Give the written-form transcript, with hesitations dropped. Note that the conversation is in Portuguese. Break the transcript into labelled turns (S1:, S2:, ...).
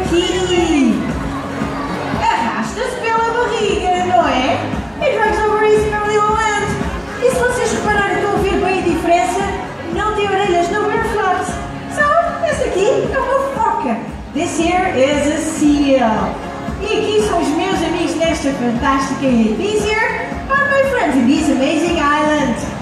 S1: aqui. Arrasta-se pela barriga, não é? It runs over his family land. E se vocês repararem, estão a ver bem a diferença? Não tem orelhas, no bear flaps. So, esse aqui é uma foca. This here is a seal. E aqui são os meus amigos nesta fantástica ilha. These here are my friends in this amazing island.